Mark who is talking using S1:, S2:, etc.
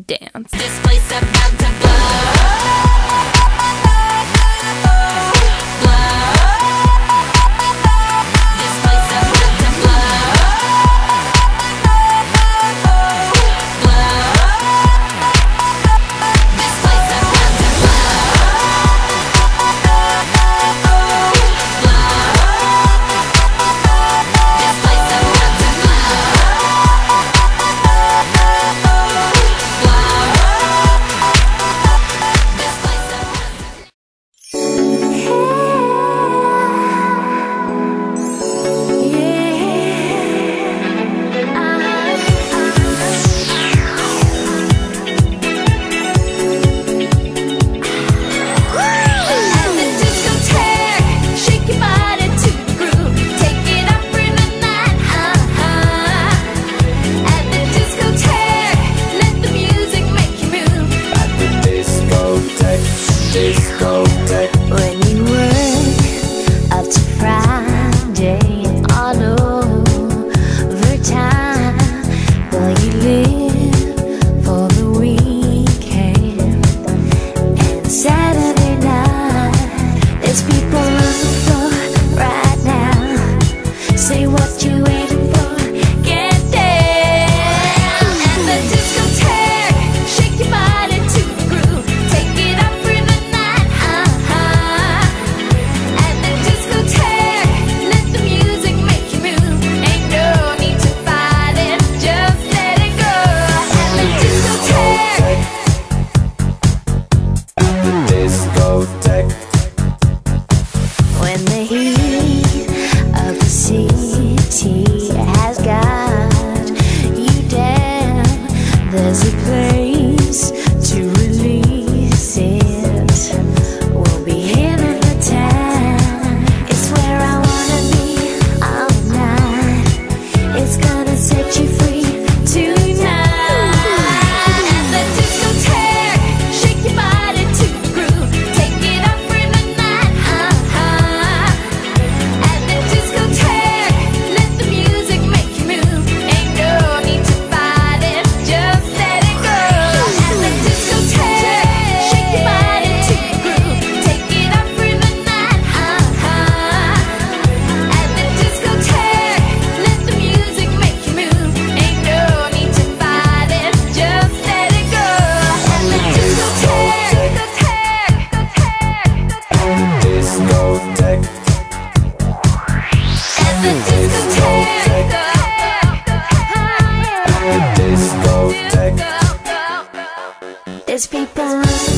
S1: dance. This place about to blow.
S2: When you work up to Friday all over time, though you live for the weekend and Saturday night, there's people on the floor right now. Say what you waiting for, get down. And the discotheque, shake your body to the groove, take it up for the night. And the discotheque, let the music make you move. Ain't no need to fight it, just let it go. And the discotheque, when the heat of the city has got you down, there's a place to release it. We'll be here in the town. It's where I wanna be all night. It's gonna set you free tonight. And the discotheque, shake your body to the groove, take it up for the night. And the discotheque, let the music make you move. Ain't no need to fight it, just let it go. And the discotheque, shake your body to the groove, take it up for the night. And the discotheque, let the music make you move. Ain't no need to fight it, just let it go. And the discotheque, and the discotheque. There's people